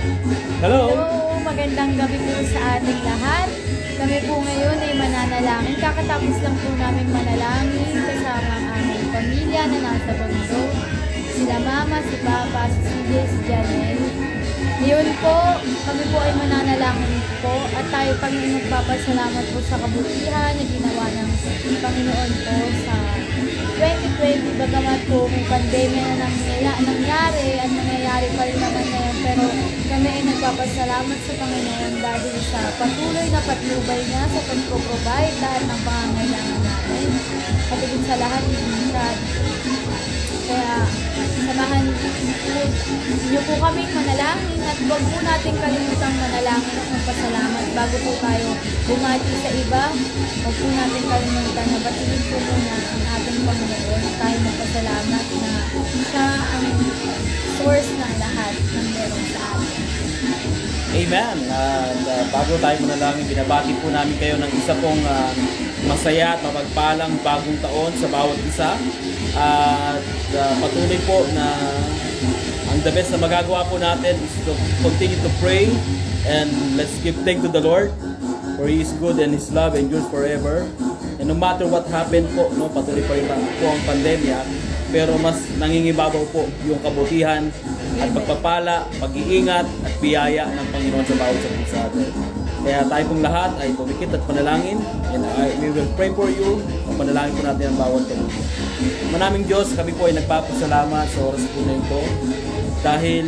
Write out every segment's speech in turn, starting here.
Hello! Hello! Magandang gabi po sa ating lahat. Kami po ngayon ay mananalangin. Kakatapos lang po namin manalangin kasama ang aming pamilya na nasa Tondo. Sila Mama, si Papa, si CJ, si Janelle. Ngayon po, kami po ay mananalangin po at tayo kami magpapasalamat po sa kabutihan na ginawa ng Panginoon po sa 2020. Bagamat po may pandemya na nangyari at nangyayari pa rin naman ngayon, pero kami ay nagpapasalamat sa Panginoon dahil sa patuloy na patnubay niya sa pag-provide lahat ng pangangailangan namin. At higit sa lahat, kaya samahan niyo po kaming manalangin at huwag po natin kalimutang manalangin at magpasalamat bago po tayo bumati sa iba. Huwag po natin kalimutan na batiin po muna ang ating Panginoon at tayo magpasalamat na siya ang source ng lahat ng meron sa atin. Amen! Bago tayo manalangin, binabati po namin kayo ng isa pong masaya at mapagpalang bagong taon sa bawat isa. At patuloy po na ang the best na magagawa po natin is to continue to pray and let's give thanks to the Lord for He is good and His love endures forever. And no matter what happened po, no, patuloy pa rin po ang pandemya, pero mas nangingibabaw po yung kabutihan at pagpapala, pag-iingat at biyaya ng Panginoon sa bawat sa atin. Kaya tayo pong lahat ay pumikit at panalangin, and we will pray for you. Panalangin po natin ang bawat pamilya. Manaming Diyos, kami po ay nagpapasalamat sa oras po na ito dahil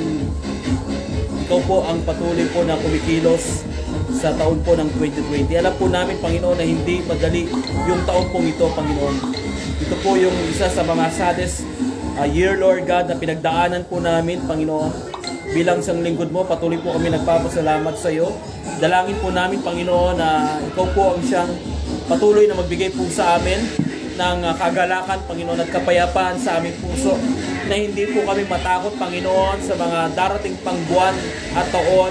ikaw po ang patuloy po na kumikilos sa taon po ng 2020. Alam po namin, Panginoon, na hindi madali yung taon pong ito, Panginoon. Ito po yung isa sa mga saddest year, Lord God, na pinagdaanan po namin, Panginoon. Bilang isang lingkod mo, patuloy po kami nagpapasalamat sa iyo. Dalangin po namin, Panginoon, na ikaw po ang siyang patuloy na magbigay po sa amin ng kagalakan, Panginoon, at kapayapaan sa aming puso, na hindi po kami matakot, Panginoon, sa mga darating pang buwan at taon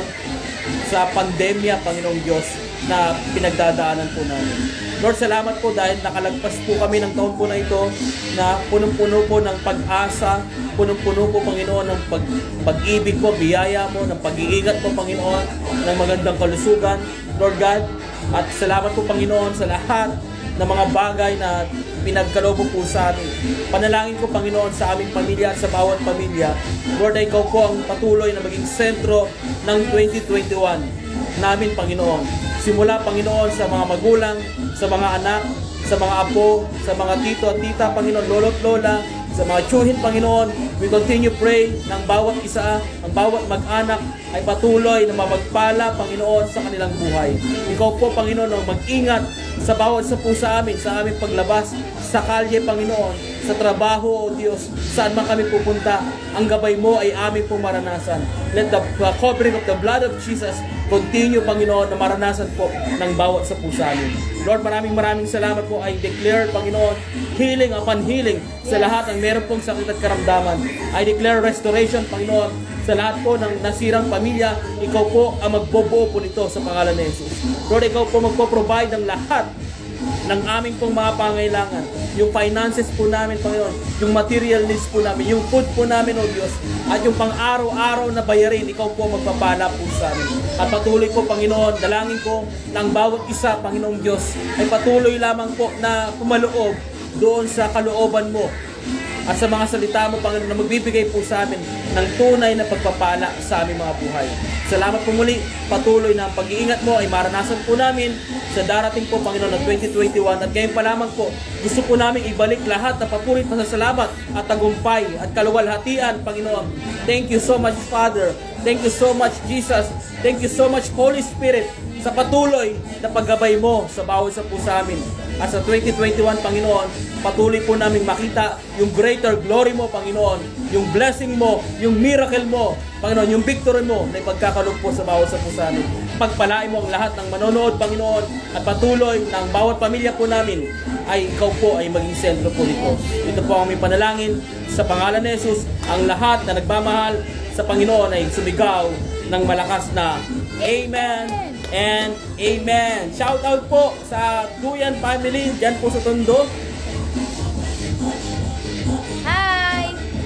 sa pandemya, Panginoong Diyos, na pinagdadaanan po namin. Lord, salamat po dahil nakalagpas po kami ng taon po na ito na punong-puno po ng pag-asa, punong-puno po, Panginoon, ng pag-ibig po, biyaya mo, ng pag-iingat po, Panginoon, ng magandang kalusugan, Lord God. At salamat po, Panginoon, sa lahat ng mga bagay na pinagkaloob po sa amin. Panalangin ko, Panginoon, sa aming pamilya at sa bawat pamilya. Lord, ay ikaw po ang patuloy na maging sentro ng 2021 namin, Panginoon. Simula, Panginoon, sa mga magulang, sa mga anak, sa mga apo, sa mga tito at tita, Panginoon, lolo at lola, sa mga tiyuhin, Panginoon, we continue pray ng bawat isa, ang bawat mag-anak ay patuloy na mapagpala, Panginoon, sa kanilang buhay. Ikaw po, Panginoon, ang mag-ingat sa bawat isa po sa aming paglabas, sa kalye, Panginoon, sa trabaho, O Diyos, saan man kami pupunta, ang gabay mo ay aming pong maranasan. Let the covering of the blood of Jesus continue, Panginoon, na maranasan po ng bawat sa po sa amin. Lord, maraming salamat po. I declare, Panginoon, healing upon healing sa lahat ng meron pong sakit at karamdaman. I declare restoration, Panginoon, sa lahat po ng nasirang pamilya. Ikaw po ang magbobuo po nito sa pangalan ni Jesus. Lord, ikaw po magpo-provide ng lahat ng aming pong mga pangailangan. Yung finances po namin, Panginoon, yung material needs po namin, yung food po namin, O Diyos, at yung pang-araw-araw na bayarin, ikaw po magpapala po sa amin. At patuloy po, Panginoon, dalangin ko ng bawat isa, Panginoong Diyos, ay patuloy lamang po na pumaloob doon sa kalooban mo at sa mga salita mo, Panginoon, na magbibigay po sa amin ng tunay na pagpapala sa aming mga buhay. Salamat po muli. Patuloy na ang pag-iingat mo ay maranasan po namin sa darating po, Panginoon, ng 2021. At ngayon pa lamang po, gusto po namin ibalik lahat na papurit pasasalamat at tagumpay at kaluwalhatian, Panginoon. Thank you so much, Father. Thank you so much, Jesus. Thank you so much, Holy Spirit, sa patuloy na paggabay mo sa bawat sa po sa amin. At sa 2021, Panginoon, patuloy po namin makita yung greater glory mo, Panginoon, yung blessing mo, yung miracle mo, Panginoon, yung victory mo na ipagkakalog po sa bawat sa po sa amin. Pagpalain mo ang lahat ng manonood, Panginoon, at patuloy ng bawat pamilya po namin ay ikaw po ay maging sentro po nito. Ito po ang aming panalangin sa pangalan ni Jesus. Ang lahat na nagmamahal sa Panginoon ay sumigaw ng malakas na Amen and Amen. Shout out po sa Duyan family dyan po sa Tondo. Hi! Shout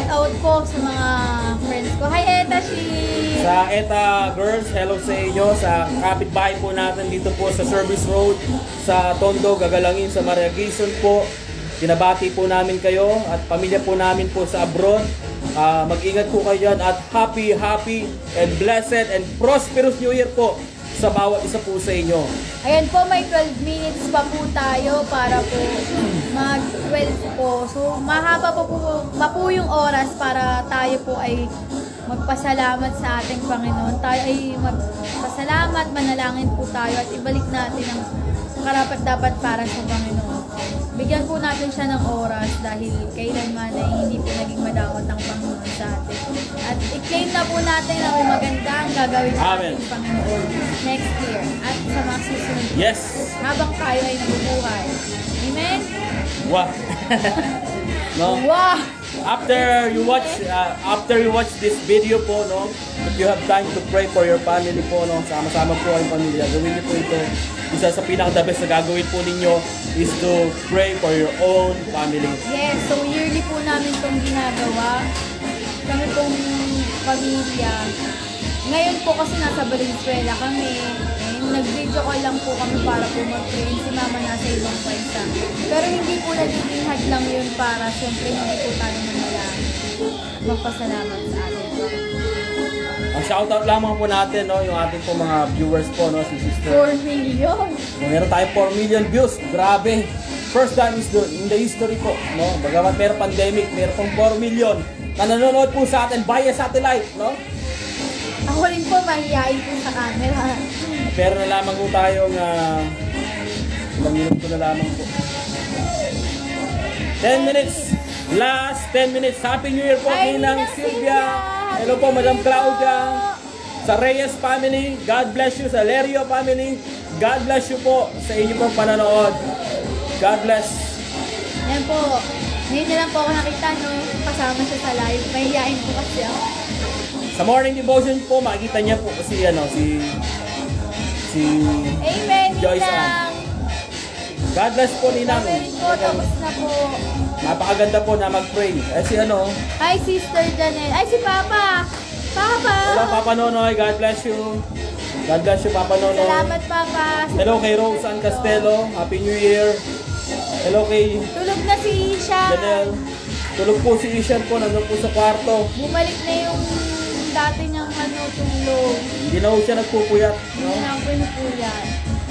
out po sa mga friends ko. Hi, Eta Shi! Sa ETA Girls, hello sa inyo. Sa kapitbahay po natin dito po sa Service Road sa Tondo, Gagalangin sa Maria Quezon po. Pinabati po namin kayo at pamilya po namin po sa abroad. Mag-ingat po kayo dyan at happy and blessed and prosperous New Year po sa bawat isa po sa inyo. Ayan po, may 12 minutes pa po tayo para po mag-12 po. So, mahaba po yung oras para tayo po ay magpasalamat sa ating Panginoon. Tayo ay magpasalamat, manalangin po tayo at ibalik natin ang karapat-dapat para sa Panginoon. Bigyan po natin siya ng oras dahil kailanman ay hindi po naging madawat ang Panginoon sa atin. At i-claim na po natin na may maganda ang gagawin ng ating Panginoon next year at sa mga susunod. Yes! Habang tayo ay nabubuhay. Amen? Wow! No? Wow! After you watch this video po, no, if you have time to pray for your family po, no, sama-sama po ang pamilya, gawin niyo po ito. Isa sa pinaka-the best na gagawin po ninyo is to pray for your own family. Yes, so yearly po namin itong ginagawa. Kami pong pamilya. Ngayon po kasi nasa Valenzuela kami. Nag-video call lang po kami para po mag-pray. Si mama nasa ibang bansa. Pero hindi po nagiging hadlang yun para syempre hindi po tayo manalangin. Magpasalamat sa atin. Ang shoutout lamang po natin, no, yung ating po mga viewers po, no, si Sister. 4 million! Meron tayong 4 million views. Grabe! First time is in the history po, no? Bagamat meron pandemic, meron pong 4 million na nanonood po sa atin via satellite, no? Ako rin po, mahihain po sa camera. Pero na lamang po tayong ilang minuto na lamang po. 10 minutes. Last 10 minutes. Happy New Year po, Ninang Sylvia. Hello po, Madam Claudia. Sa Reyes family, God bless you. Sa Lerio family, God bless you po sa inyo pong pananood. God bless. Yan po. Ngayon na lang po ako nakita, no? Kasama siya sa live. Mahihain po kasi ako. Sa morning devotion po, makikita niya po si Amen, Joyce Ninang! God bless po, Ninang. Sabi rin po, tapos na po. Napakaganda po na mag-pray. Hi, Sister Janelle. Ay, si Papa! Papa! Hello, Papa Nonoy. God bless you. God bless you, Papa Nonoy. Salamat, Papa. Hello kay Roseanne Castelo. Happy New Year. Hello kay Tulog na si Isha. Janelle. Tulog po si Ishan po. Nandun po sa kwarto. Bumalik na yung dati niyang tulog. Hindi na po siya nagpupuyat. No? Hindi na ako pinupuyat.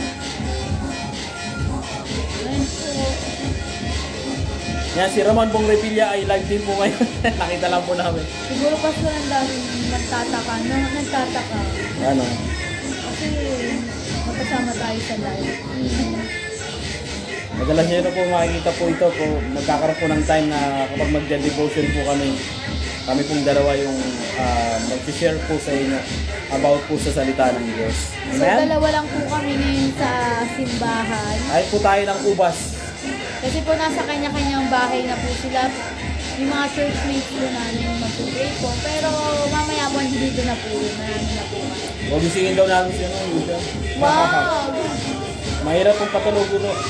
Ayun po. Yan, si Ramon Bong Revilla ay live din po ngayon. Nakita lang po namin. Siguro kasi ang dami nagtataka. No, nagtataka. Ano? Kasi magkasama tayo sa live. Madalas nyo na po makikita po ito po. Magkakaroon po ng time na kapag mag-devotion po kami pong dalawa yung mag-share po sa inyo about po sa salita ng Diyos. So, dalawa lang po kami ngayon sa simbahan. Ay po tayo ng ubas. Kasi po nasa kanya-kanyang bahay na po sila. Yung mga churchmates po namin mag-pray po. Pero mamaya po dito na po yun. Marami na po. Huwag isingin daw namin siya. Wow! Mahirap pong patulog ulo.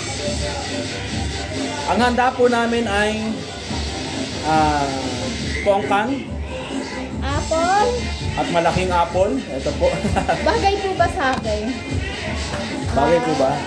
Ang handa po namin ay pongkan Apple? at malaking apple. Ito po. Bagay po ba sa akin? Bagay po ba?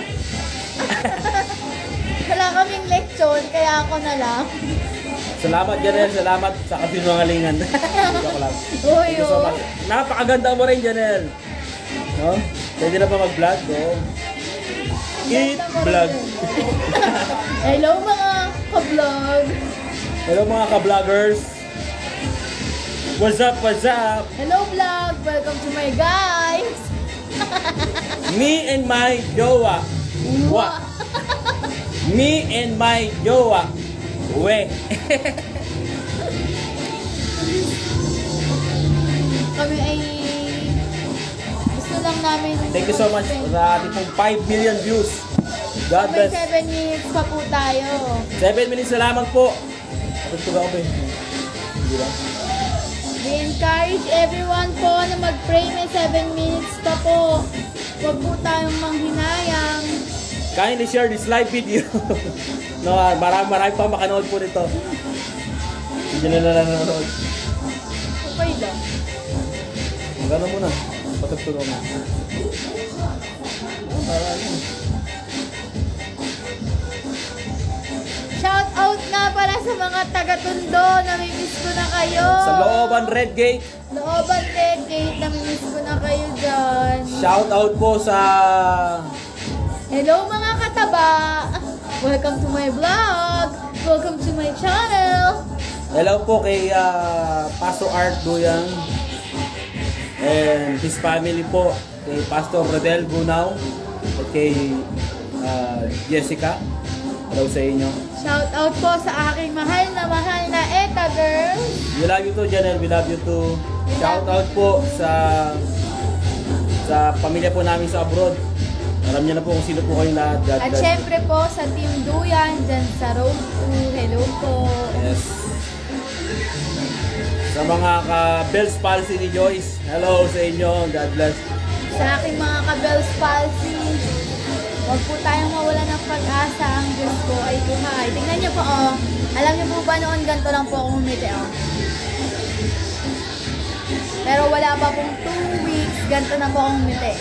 Wala kaming lechon, kaya ako na lang. Salamat, Janelle. Salamat sa kasinungalingan. Joke lang. Uy, Thank you so much. Napakaganda mo rin, Janelle. No? Pwede na ba mag-vlog? Go. Eat vlog. Hello mga ka-vlog. Hello mga ka-vloggers. What's up? What's up? Hello vlog. Welcome to my guys. Me and my jowa. Wa. Me and my jowa. We. Kami ay gusto lang namin. Thank you so much sa ating pong 5 million views. God May bless. 7 minutes pa po tayo. 7 minutes na lamang po. Tutulog ako eh. Hindi ba? We encourage everyone po na mag-pray. May 7 minutes pa po. Huwag po tayong manghinayang. Kindly share this live video. No, marami pa makanood po nito. Hindi nyo na lang nanonood. Okay lang. Magano muna. Patugtulong mo. Shout out nga pala sa mga taga-Tondo. Namimiss ko na kayo. Sa Looban Red Gate. Looban Red Gate. Namimiss ko na kayo dyan. Shout out po sa... Hello mga kataba. Welcome to my vlog. Welcome to my channel. Hello po kay Pastor Art Duyang and his family po. Kay Pastor Rodel Gunaw at kay Jessica. Hello sa inyo. Shout out po sa aking mahal na Eta girl. We love you too, Janelle. We love you too. Shout out po sa pamilya po namin sa abroad. Alam niyo na po kung sino po kayong lahat. God At bless. syempre po sa Team Duyan dyan sa Road 2. Hello po. Yes. Sa mga ka-Bell's Palsy ni Joyce. Hello sa inyo. God bless. Sa aking mga ka-Bell's Palsy, huwag po tayong mawala ng pag-asa. Ang Diyos po ay buhay. Tingnan niyo po, oh. Alam niyo po ba noon ganito lang po akong umiti, oh. Pero wala pa pong 2 weeks, ganito na po akong umiti.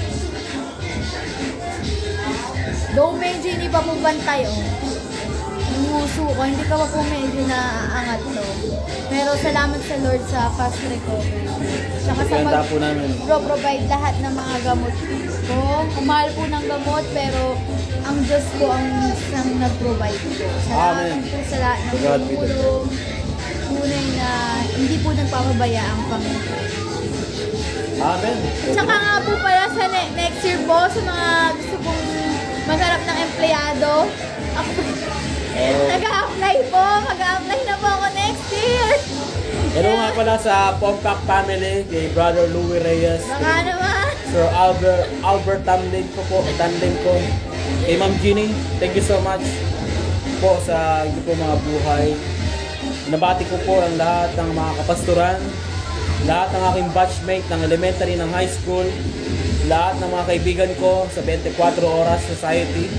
Though medyo hindi pa po bantay, oh. Yung nguso ko, hindi ka pa po medyo naaangat, to. Pero salamat sa Lord sa fast recovery. Tsaka sa Ganda po namin. provide lahat ng mga gamot ko. Umahal po ng gamot, pero ang Diyos po ang isang nag-provide po. Salamat Amen. po sa lahat ng To God be the tulong. Tunay na hindi po nagpapabaya ang Panginoon. Amen. Tsaka nga po pala sa next year po, sa mga gusto pong magharap ng empleyado, ako nag-a-apply po. Mag-a-apply na po ako next year. Hello nga pala sa Pompac family, kay Brother Louie Reyes, Baka naman. Sir Albert Tamling ko po, kay Ma'am Jeannie, thank you so much po sa inyo po mga buhay. Nabati ko po ang lahat ng mga kapastoran, lahat ng aking batchmate ng elementary, ng high school, lahat ng mga kaibigan ko sa 24 Oras Society.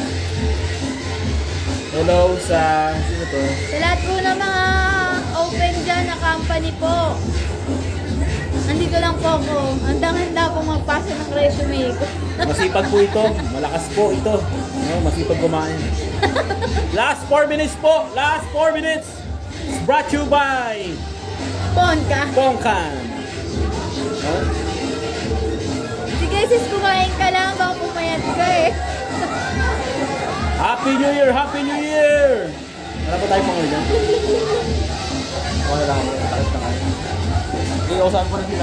Hello sa... sino to? Sa lahat po ng mga open dyan na company po. Nandito lang po ako. Handang-handa po magpasa ng resume ko. Masipag po ito. Malakas po ito. No, masipag kumain. Last 4 minutes po. Last 4 minutes. It's brought to you by Ponka. Pongkan. No? Sige sis, kumain ka lang. Baka pumayat ka eh. Happy New Year! Happy New Year! Ano ba tayo pang dyan? Okay lang. Takit na kayo. Iusahan ko na sila.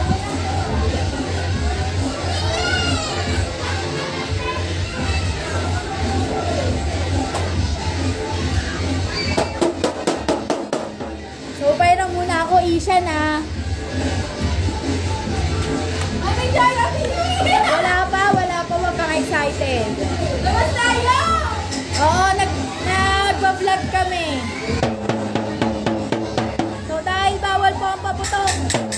So, pairang muna ako, Isha na. Wala pa. Huwag kang excited. Labas tayo! Oo, nagpa-vlog kami. So, dahil bawal po ang paputok.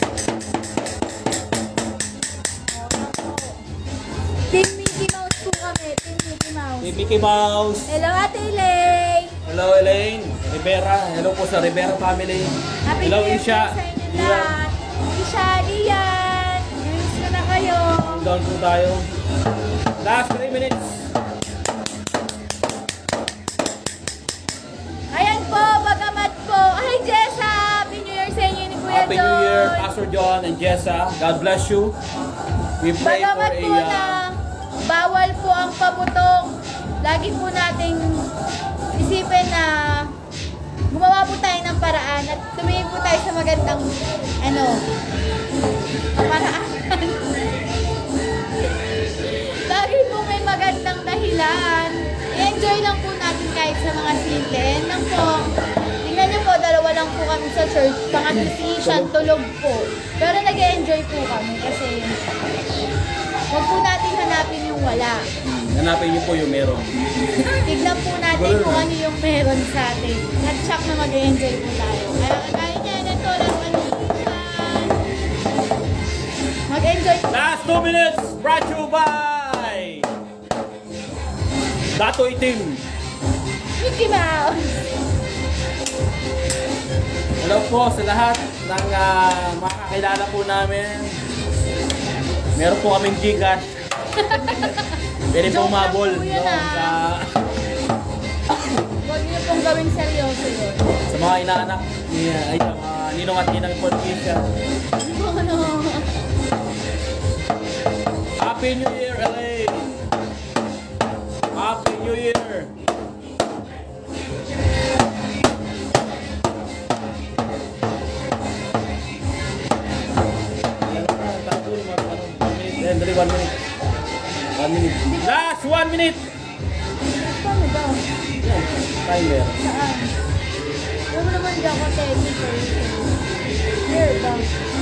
Team Mickey Mouse po kami. Team Mickey Mouse. Hey, Mickey Mouse. Hello, Ate Elaine. Hello, Elaine. Rivera. Hello po sa Rivera family. Happy Hello, New Year Isha. po sa inyo lahat. Isha, Lian. Miss ko na kayo. Down po tayo. Last 3 minutes. Ayan po, bagamat po. Hi, Jessa! Happy New Year sa inyo ni Kuya Happy New Year, Pastor John and Jessa. God bless you. We pray for Bagamat po na bawal po ang paputok, lagi po nating isipin na gumawa po tayo ng paraan at tumingin po tayo sa magandang paraan. Lagi po may magandang dahilan. I-enjoy lang po natin kahit sa mga simple. Yan lang po. Tingnan niyo po, dalawa lang po kami sa church. Pangatisian, tulog po. Pero nag-enjoy po kami kasi huwag po natin hanapin yung wala. Hanapin niyo po yung meron. Tignan po natin kung ano yung meron sa atin. Nag-check na mag-enjoy po tayo. Kaya niya, ito lang mag-enjoy po. Last 2 minutes, brought to you by Dato Itim. Mickey Mouse! Hello po sa lahat ng makakilala po namin. Meron po kaming Gcash. Pwede po Joke lang umabol po yan, Huwag niyo pong gawing seryoso yun. sa mga inaanak ni Ninong at Ninang Patricia. Ano? Happy New Year, LA! Happy New Year! Dali, 1 minute. 1 minute. Last 1 minute! Paano ba? Yan, timer. Saan? Huwag mo naman dyan ko technical. Here ba?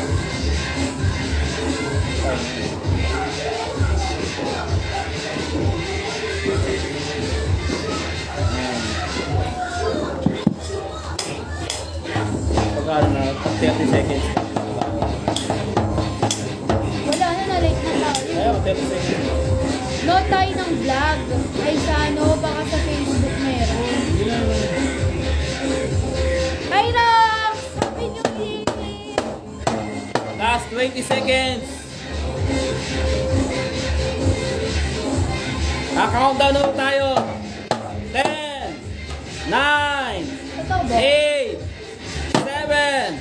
Pagkano na, 30 seconds. Wala na, na-late na tayo. Ayaw, 30 seconds. No tayo ng vlog. Ay sa ano, baka sa Facebook meron. Hi Rox! Happy New Year! Last 20 seconds. Countdown na tayo. 10, 9, Totoo ba? 8, 7,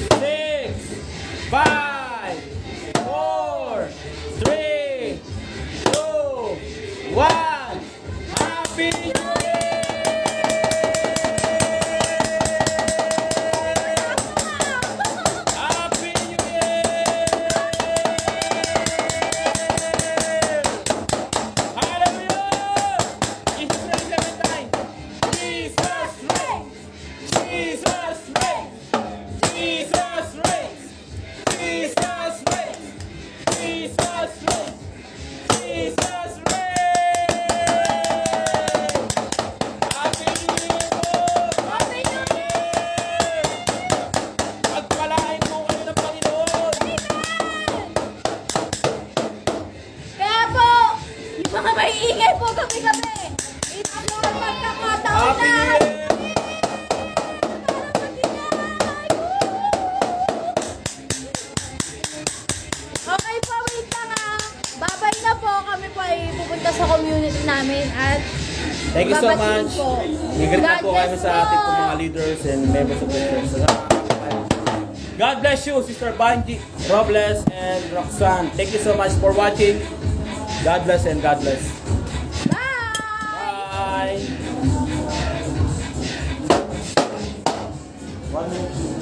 6, 5, 4, 3, 2, 1. Happy New Year! Happy New Year! Hallelujah! Jesus reigns every time. Jesus reigns! Jesus reigns! Jesus reigns! Jesus reigns! Jesus reigns! Jesus reigns! Happy New Year po! Happy New Year! Pagpalain po kayo ng Panginoon! Kaya po, yung mga maiingay po gabi-gabi. It's your pagkakataon Happy na. New Year! Okay po, wait lang Babay na po. Kami po ay pupunta sa community namin at Thank you so babatiin much. po. Nag-greet na God po kami bless sa ating po. mga leaders and members of the church. God bless you, Sister Banji, Robles, and Roxanne. Thank you so much for watching. God bless and God bless. Bye! Bye. 1 minute.